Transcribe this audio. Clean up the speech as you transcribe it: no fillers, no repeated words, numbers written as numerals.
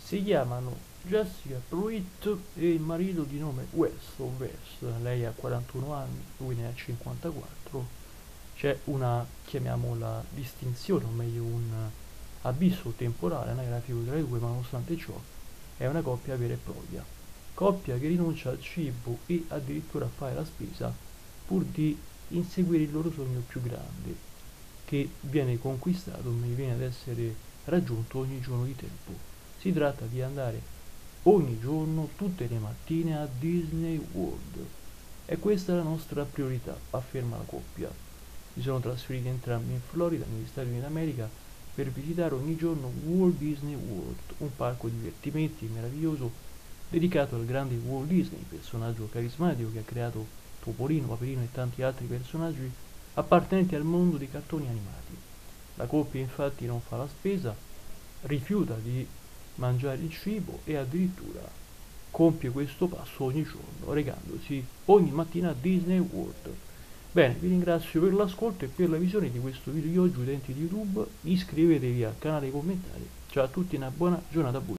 Si chiamano Jessica Pruitt e il marito di nome West o West. Lei ha 41 anni, lui ne ha 54. C'è una, chiamiamola, distinzione, o meglio un abisso temporale anagrafico tra i due, ma nonostante ciò è una coppia vera e propria. Coppia che rinuncia al cibo e addirittura a fare la spesa pur di inseguire il loro sogno più grande, che viene conquistato, ma viene ad essere raggiunto ogni giorno di tempo. Si tratta di andare ogni giorno, tutte le mattine, a Disney World. E questa è la nostra priorità, afferma la coppia. Si sono trasferiti entrambi in Florida, negli Stati Uniti d'America, per visitare ogni giorno Walt Disney World, un parco di divertimenti meraviglioso dedicato al grande Walt Disney, personaggio carismatico che ha creato Topolino, Paperino e tanti altri personaggi appartenenti al mondo dei cartoni animati. La coppia infatti non fa la spesa, rifiuta di mangiare il cibo e addirittura compie questo passo ogni giorno, recandosi ogni mattina a Disney World. Bene, vi ringrazio per l'ascolto e per la visione di questo video di oggi, utenti di YouTube. Iscrivetevi al canale e commentare. Ciao a tutti e una buona giornata a voi.